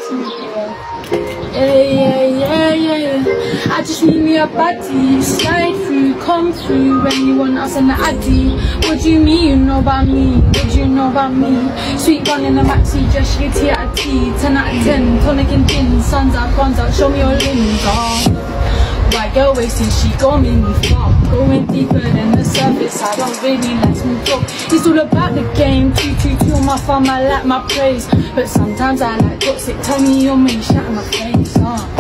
Yeah. I just need me a body, slide through, come through. Anyone else in the addy? What do you mean you know about me? What do you know about me? Sweet gun in the maxi, just shit here at tea. 10 out of 10, tonic and gin, suns out, guns out, show me your limbs. White girl wasting, she gon' make me fall. Going deeper than the surface, I don't really like smooth talk. It's all about the game, 222 on my farm, I like my praise. But sometimes I like toxic, tell me you'll make shit in my face.